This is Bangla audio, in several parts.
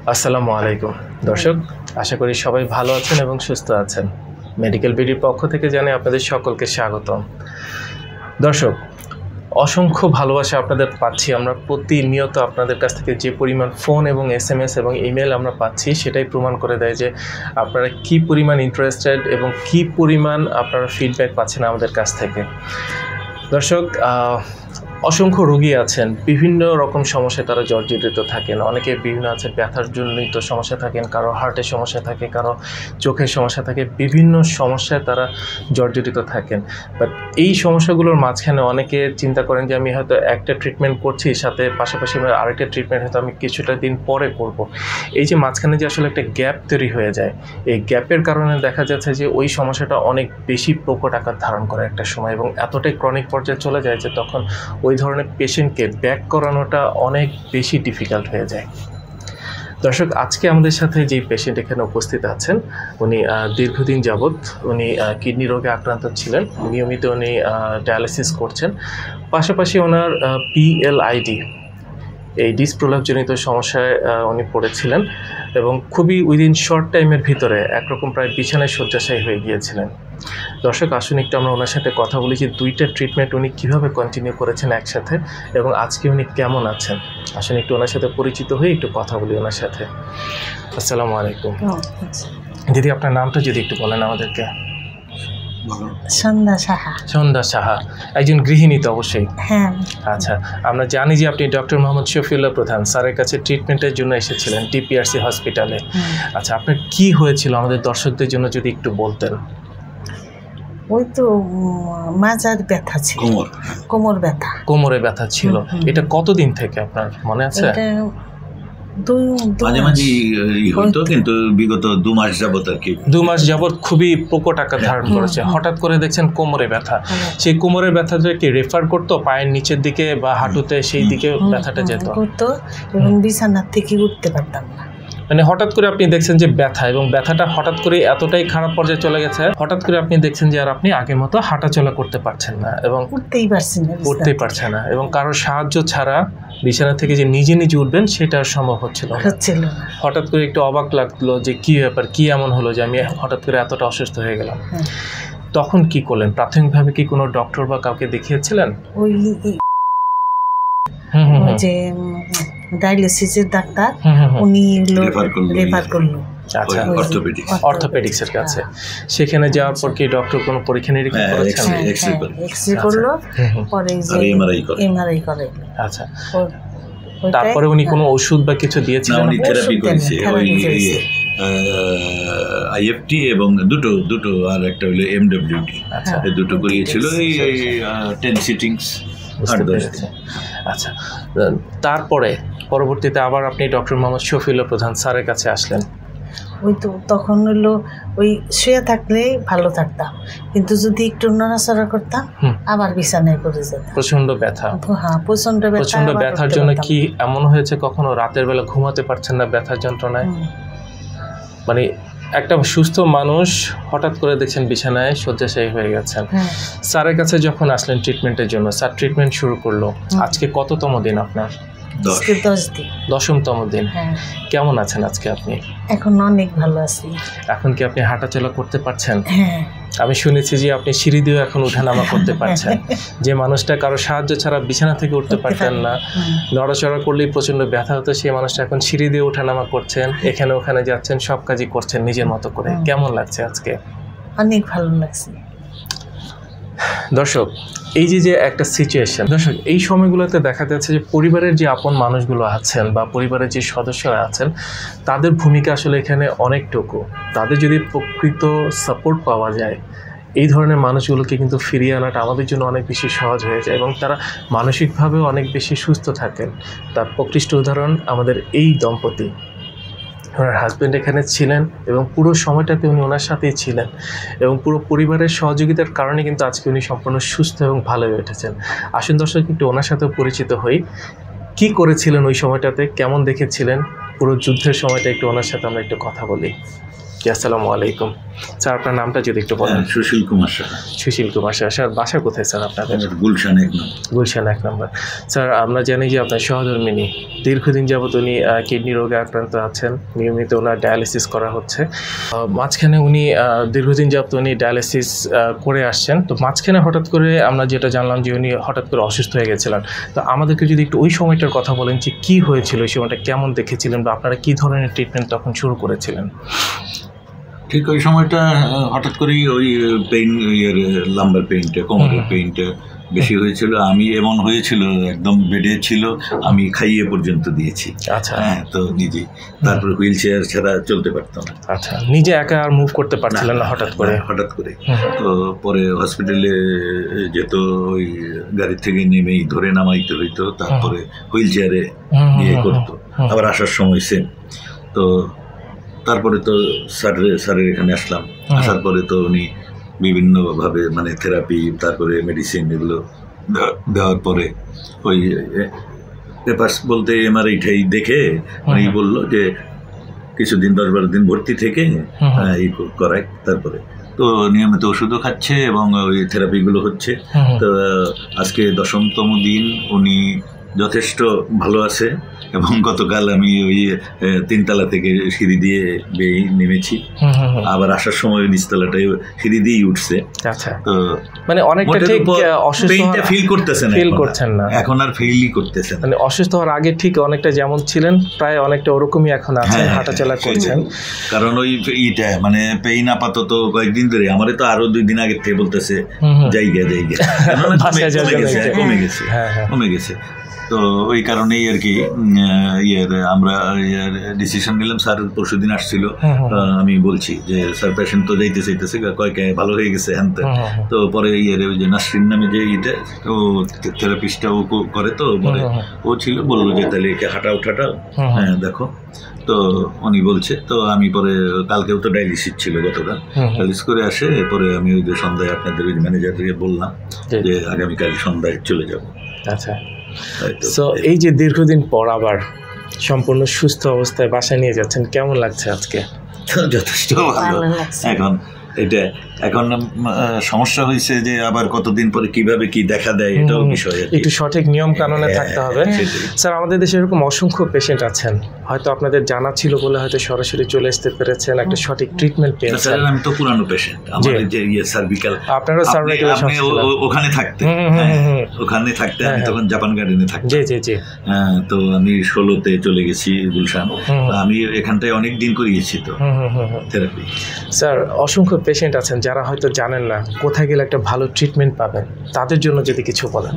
আসসালামু আলাইকুম দর্শক, আশা করি সবাই ভালো আছেন এবং সুস্থ আছেন। মেডিকেল বিডির পক্ষ থেকে জানাই আপনাদের সকলকে স্বাগতম। দর্শক, অসংখ্য ভালোবাসা আপনাদের পাচ্ছি আমরা। প্রতিনিয়ত আপনাদের কাছ থেকে যে পরিমাণ ফোন এবং SMS এবং ইমেল আমরা পাচ্ছি, সেটাই প্রমাণ করে দেয় যে আপনারা কী পরিমাণ ইন্টারেস্টেড এবং কী পরিমাণ আপনারা ফিডব্যাক পাচ্ছেন আমাদের কাছ থেকে। দর্শক, অসংখ্য রোগী আছেন, বিভিন্ন রকম সমস্যায় তারা জর্জরিত থাকেন। অনেকে বিভিন্ন আছে ব্যথার জনিত সমস্যা থাকেন, কারো হার্টের সমস্যা থাকে, কারো চোখের সমস্যা থাকে, বিভিন্ন সমস্যায় তারা জর্জরিত থাকেন। বাট এই সমস্যাগুলোর মাঝখানে অনেকে চিন্তা করেন যে আমি হয়তো একটা ট্রিটমেন্ট করছি, সাথে পাশাপাশি আরেকটা ট্রিটমেন্ট হয়তো আমি কিছুটা দিন পরে করব। এই যে মাঝখানে যে আসলে একটা গ্যাপ তৈরি হয়ে যায়, এই গ্যাপের কারণে দেখা যাচ্ছে যে ওই সমস্যাটা অনেক বেশি প্রকট আকার ধারণ করে একটা সময়, এবং এতটাই ক্রনিক পর্যায়ে চলে যায় যে তখন ওই ধরনের পেশেন্টকে ব্যাক করানোটা অনেক বেশি ডিফিকাল্ট হয়ে যায়। দর্শক, আজকে আমাদের সাথে যে পেশেন্ট এখানে উপস্থিত আছেন, উনি দীর্ঘদিন যাবৎ উনি কিডনি রোগে আক্রান্ত ছিলেন। নিয়মিত উনি ডায়ালিসিস করছেন, পাশাপাশি ওনার PLID এই প্রলাপজনিত সমস্যায় উনি পড়েছিলেন এবং খুবই উইদিন শর্ট টাইমের ভিতরে একরকম প্রায় বিছানায় শয্যাশায়ী হয়ে গিয়েছিলেন। দর্শক, আসুন একটু আমরা ওনার সাথে কথা বলি যে দুইটা ট্রিটমেন্ট উনি কীভাবে কন্টিনিউ করেছেন একসাথে, এবং আজকে উনি কেমন আছেন। আসুন একটু ওনার সাথে পরিচিত হয়ে একটু কথা বলি ওনার সাথে। আসসালামু আলাইকুম। দিদি, আপনার নামটা যদি একটু বলেন আমাদেরকে। সন্ধ্যা সাহা। সন্ধ্যা সাহা, একজন গৃহিণী তো অবশ্যই। হ্যাঁ। আচ্ছা, আমরা জানি যে আপনি ডক্টর মোহাম্মদ শফিউল্লাহ প্রধান স্যারের কাছে ট্রিটমেন্টের জন্য এসেছিলেন TPRC হসপিটালে। আচ্ছা, আপনার কি হয়েছিল আমাদের দর্শকদের জন্য যদি একটু বলতেন। ওই তো মাজার ব্যথা ছিল, কোমর ব্যথা, কোমরে ব্যথা ছিল। এটা কতদিন থেকে আপনার মনে আছে? মাঝে মাঝে হতো, কিন্তু বিগত 2 মাস যাবত আর কি 2 মাস যাবত খুবই প্রকট আকার ধারণ করেছে। হঠাৎ করে দেখছেন কোমরে ব্যথা। সেই কোমরের ব্যথাটা কি রেফার করতো পায়ের নিচের দিকে বা হাঁটুতে, সেই দিকে ব্যথাটা যেত এবং বিছানা থেকে উঠতে পারতাম না। মানে হঠাৎ করে আপনি দেখছেন যে ব্যথা, এবং ব্যথাটা হঠাৎ করে এতটাই খারাপ পর্যায়ে চলে গেছে, হঠাৎ করে আপনি দেখছেন যে আর আপনি আগের মতো হাঁটাচলা করতে পারছেন না এবং উঠতেই পারছেন না, এবং কারোর সাহায্য ছাড়া বিছানা থেকে যে নিজে নিজে উঠবেন সেটা আর সম্ভব হচ্ছিল না। হঠাৎ করে একটু অবাক লাগলো যে কি ব্যাপার, কি এমন হলো যে আমি হঠাৎ করে এতটা অসুস্থ হয়ে গেলাম। তখন কি করলেন? প্রাথমিকভাবে কি কোনো ডক্টর বা কাউকে দেখিয়েছিলেন? ওই যে ডায়ালিসিসের ডাক্তার, উনি রেফার করলো আচ্ছা অর্থোপেডিক্সের কাছে। সেখানে যাওয়ার পর কি ডক্টর কোনো পরীক্ষা নিরীক্ষা করেছেন? এক্সরে করলো, পরে এমআরআই করে। আচ্ছা, তারপরে উনি কোনো ওষুধ বা কিছু দিয়েছিলেন? উনি থেরাপি করেছে, ওই IFT এবং দুটো আর একটা হলো MWT, এই দুটো করিয়েছিল। এই 10 সিটিংস। আচ্ছা, তারপরে পরবর্তীতে আবার আপনি ডক্টর মোহাম্মদ শফিউল্লাহ প্রধান স্যারের কাছে আসলেন। ওই তো তখন হলো ওই শুয়ে থাকলে ভালো থাকতাম, কিন্তু যদি একটু নড়াচড়া করতাম আবার বিছানায় পড়ে যেতাম। প্রচন্ড ব্যথা। হ্যাঁ, প্রচন্ড ব্যথার জন্য কি এমন হয়েছে কখনো রাতের বেলা ঘুমাতে পারছেন না ব্যথার যন্ত্রণায়? মানে একটা সুস্থ মানুষ হঠাৎ করে দেখছেন বিছানায় শয্যাশায়ী হয়ে গেছেন। স্যারের কাছে যখন আসলেন ট্রিটমেন্টের জন্য, স্যার ট্রিটমেন্ট শুরু করলো। আজকে কততম দিন আপনার? 10তম দিন। কেমন আছেন আজকে আপনি? এখন অনেক ভালো আছি। এখন কি আপনি হাঁটাচলা করতে পারছেন? আমি শুনেছি যে আপনি সিঁড়ি দিয়েও এখন ওঠানামা করতে পারছেন। যে মানুষটা কারো সাহায্য ছাড়া বিছানা থেকে উঠতে পারতেন না, নড়াচড়া করলেই প্রচন্ড ব্যথা হতো, সেই মানুষটা এখন সিঁড়ি দিয়ে ওঠানামা করছেন, এখানে ওখানে যাচ্ছেন, সব কাজই করছেন নিজের মতো করে। কেমন লাগছে আজকে? অনেক ভালো লাগছে। দর্শক, এই যে একটা সিচুয়েশন, দর্শক এই সময়গুলোতে দেখা যাচ্ছে যে পরিবারের যে আপন মানুষগুলো আছেন বা পরিবারের যে সদস্যরা আছেন, তাদের ভূমিকা আসলে এখানে অনেকটুকু। তাদের যদি প্রকৃত সাপোর্ট পাওয়া যায়, এই ধরনের মানুষগুলোকে কিন্তু ফিরিয়ে আনাটা আমাদের জন্য অনেক বেশি সহজ হয়ে যায়, এবং তারা মানসিকভাবেও অনেক বেশি সুস্থ থাকেন। তার প্রকৃষ্ট উদাহরণ আমাদের এই দম্পতি। ওনার হাজব্যান্ড এখানে ছিলেন এবং পুরো সময়টাতে উনি ওনার সাথেই ছিলেন, এবং পুরো পরিবারের সহযোগিতার কারণে কিন্তু আজকে উনি সম্পূর্ণ সুস্থ এবং ভালো হয়ে উঠেছেন। আসুন দর্শক, একটু ওনার সাথেও পরিচিত হই। কি করেছিলেন ওই সময়টাতে, কেমন দেখেছিলেন পুরো যুদ্ধের সময়টা, একটু ওনার সাথে আমরা একটু কথা বলি। জি, আসসালামু আলাইকুম স্যার। আপনার নামটা যদি একটু বলেন। সুশীল কুমার শাহ। সুশীল কুমার শাহ। স্যার বাসা কোথায় স্যার আপনাদের? গুলশান 1 নম্বর। গুলশান 1 নম্বর। স্যার আমরা জানি যে আপনার সহধর্মিণী দীর্ঘদিন যাবত উনি কিডনি রোগে আক্রান্ত আছেন, নিয়মিত ওনার ডায়ালিসিস করা হচ্ছে। মাঝখানে উনি দীর্ঘদিন যাবত উনি ডায়ালিসিস করে আসছেন। তো মাঝখানে হঠাৎ করে আমরা যেটা জানলাম যে উনি হঠাৎ করে অসুস্থ হয়ে গেছিলেন। তো আমাদেরকে যদি একটু ওই সময়টার কথা বলেন যে কী হয়েছিল, ওই সময়টা কেমন দেখেছিলেন বা আপনারা কী ধরনের ট্রিটমেন্ট তখন শুরু করেছিলেন? ঠিক ওই সময়টা হঠাৎ করেই ওই পেইন, লাম্বার পেইনটা, কোমরের পেইনটা বেশি হয়েছিল। আমি এমন হয়েছিল, একদম বেডে ছিল, আমি খাইয়ে পর্যন্ত দিয়েছি। আচ্ছা। হ্যাঁ, তো নিজে তারপরে হুইল চেয়ার ছাড়া চলতে পারতাম না। আচ্ছা, নিজে একা আর মুভ করতে পারছিলেন না হঠাৎ করে? হঠাৎ করে। তো পরে হসপিটালে যেত, ওই গাড়ি থেকে নেমেই ধরে নামাইতে হইতো, তারপরে হুইল চেয়ারে ইয়ে করতো। আবার আসার সময় সেম। তো তারপরে তো স্যারের এখানে আসলাম। আসার পরে তো উনি বিভিন্নভাবে মানে থেরাপি, তারপরে মেডিসিন এগুলো দেওয়ার পরে ওই পেপার্স বলতে এমআরআইটাই দেখে উনি বললো যে কিছুদিন 10-12 দিন ভর্তি থেকে এই করায়। তারপরে তো নিয়মিত ওষুধও খাচ্ছে এবং ওই থেরাপিগুলো হচ্ছে। তো আজকে 10তম দিন উনি যথেষ্ট ভালো আছে এবং গতকাল আমি ওই 3 তলা থেকে সিঁড়ি দিয়ে নেমেছি, আবার আসার সময় নিচতলাটাই সিঁড়ি দিয়েই উঠছে। আচ্ছা, তো মানে অনেকটা ঠিক অসুস্থতা ফিল করছেন না এখন, আর ফিলই করতেছেন। মানে অসুস্থ হওয়ার আগে ঠিক অনেকটা যেমন ছিলেন, প্রায় অনেকটা ওরকমই এখন আছেন, হাঁটাচলা করছেন। কারণ ওই ইটা মানে পেইন আপাতত কয়েকদিন ধরে, আমারে তো আরো 2 দিন আগে থেকে বলতেছে জায়গা কমে গেছে। তো ওই কারণেই আর কি আমরা ডিসিশন নিলাম। স্যার পরশুদিন আসছিল, আমি বলছি যে স্যার পেশেন্ট তো যাইতে চাইতেছে, কয়েক ভালো হয়ে গেছে হ্যান। তো পরে ওই যে নাসরিন নামে যে ও থেরাপিস্টটা ও করে, তো পরে ও ছিল, বললো যে তাহলে একে হাঁটাও হ্যাঁ দেখো। তো উনি বলছে, তো আমি পরে কালকেও তো ডায়ালিসিস ছিল, গতকাল ডায়ালিসিস করে আসে পরে আমি ওই যে সন্ধ্যায় আপনাদের ওই ম্যানেজারকে বললাম যে আগামীকাল সন্ধ্যায় চলে যাব। আচ্ছা, সো এই যে দীর্ঘদিন পর আবার সম্পূর্ণ সুস্থ অবস্থায় বাসায় নিয়ে যাচ্ছেন, কেমন লাগছে আজকে? যথেষ্ট ভালো। এখন সমস্যা হয়েছে যে আবার কতদিন পরে কিভাবে কি দেখা দেয়, এটাও বিষয়, একটু সঠিক নিয়ম কানুনে থাকতে হবে। স্যার আমাদের দেশে এরকম অসংখ্য পেশেন্ট আছেন, হয়তো আপনাদের জানা ছিল বলে হয়তো সরাসরি চলে আসতে পেরেছেন, একটা সঠিক ট্রিটমেন্ট পেয়েছেন। আমি তো পুরানো পেশেন্ট, আমাদের যে সার্ভিক্যাল, আপনারা সার্ভিক্যাল ওখানে থাকতে আমি তখন জাপান গার্ডেনে থাকতাম। জি। তো আমি 16তে চলে গেছি গুলশান। আমি এখানটায় অনেক দিন করিয়েছি তো থেরাপি। স্যার অসংখ্য পেশেন্ট আছেন যারা হয়তো জানেন না কোথায় গেলে একটা ভালো ট্রিটমেন্ট পাবেন, তাদের জন্য যদি কিছু বলেন।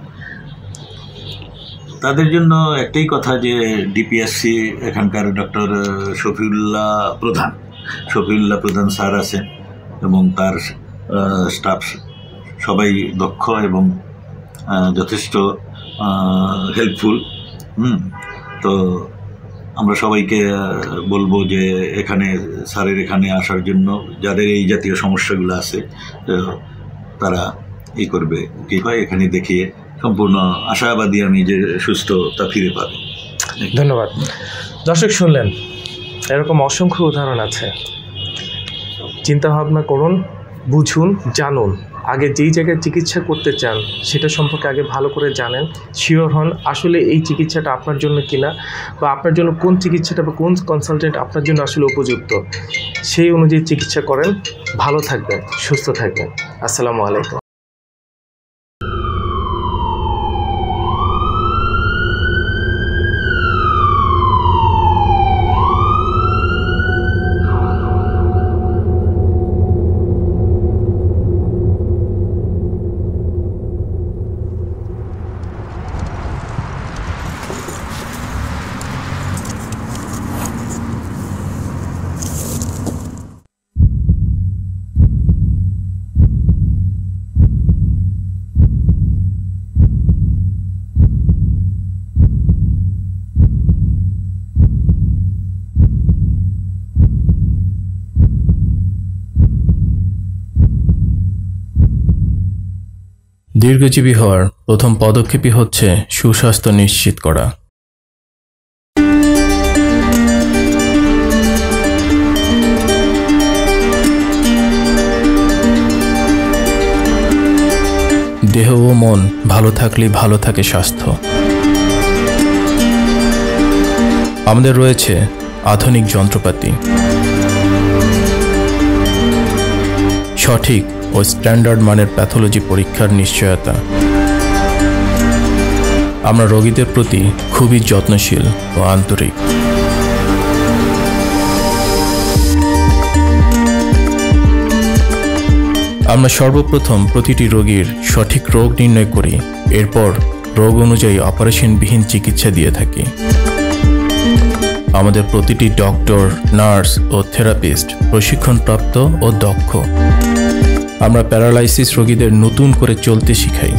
তাদের জন্য একটাই কথা যে ডিপিএসসি এখানকার ডক্টর শফিউল্লাহ প্রধান স্যার আছেন এবং তার স্টাফ সবাই দক্ষ এবং যথেষ্ট হেল্পফুল। তো আমরা সবাইকে বলবো যে স্যারের এখানে আসার জন্য, যাদের এই জাতীয় সমস্যাগুলো আছে তারা করবে, কি হয় এখানে দেখিয়ে সম্পূর্ণ আশাবাদী আমি যে সুস্থতা ফিরে পাবে। ধন্যবাদ। দর্শক শুনলেন, এরকম অসংখ্য উদাহরণ আছে। চিন্তা ভাবনা করুন, বুঝুন, জানুন। আগে যেই জায়গায় চিকিৎসা করতে চান সেটা সম্পর্কে আগে ভালো করে জানেন, শিওর হন আসলে এই চিকিৎসাটা আপনার জন্য কিনা, বা আপনার জন্য কোন চিকিৎসাটা বা কোন কনসালটেন্ট আপনার জন্য আসলে উপযুক্ত, সেই অনুযায়ী চিকিৎসা করেন। ভালো থাকবেন, সুস্থ থাকবেন। আসসালামু আলাইকুম। দীর্ঘজীবী হওয়ার প্রথম পদক্ষেপই হচ্ছে সুস্বাস্থ্য নিশ্চিত করা। দেহ ও মন ভালো থাকলেই ভালো থাকে স্বাস্থ্য। আমাদের রয়েছে আধুনিক যন্ত্রপাতি, সঠিক ও স্ট্যান্ডার্ড মানের প্যাথোলজি পরীক্ষার নিশ্চয়তা। আমরা রোগীদের প্রতি খুবই যত্নশীল ও আন্তরিক। আমরা সর্বপ্রথম প্রতিটি রোগীর সঠিক রোগ নির্ণয় করি, এরপর রোগ অনুযায়ী অপারেশনবিহীন চিকিৎসা দিয়ে থাকি। আমাদের প্রতিটি ডক্টর, নার্স ও থেরাপিস্ট প্রশিক্ষণপ্রাপ্ত ও দক্ষ। আমরা প্যারালাইসিস রোগীদের নতুন করে চলতে শিখাই।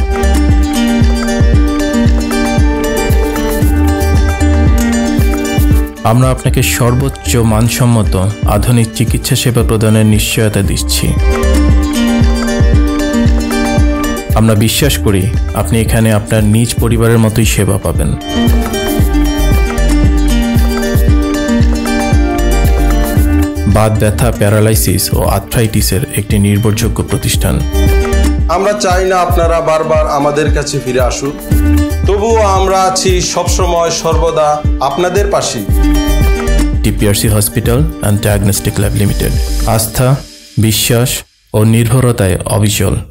আমরা আপনাকে সর্বোচ্চ মানসম্মত আধুনিক চিকিৎসা সেবা প্রদানের নিশ্চয়তা দিচ্ছি। আমরা বিশ্বাস করি আপনি এখানে আপনার নিজ পরিবারের মতোই সেবা পাবেন। বাত ব্যথা, প্যারালাইসিস ও আর্থ্রাইটিসের একটি নির্ভরযোগ্য প্রতিষ্ঠান। আমরা চাই না আপনারা বারবার আমাদের কাছে ফিরে আসুন, তবুও আমরা আছি সবসময় সর্বদা আপনাদের পাশেই। TPRC hospital and diagnostic lab limited, আস্থা, বিশ্বাস ও নির্ভরতায় অবিচল।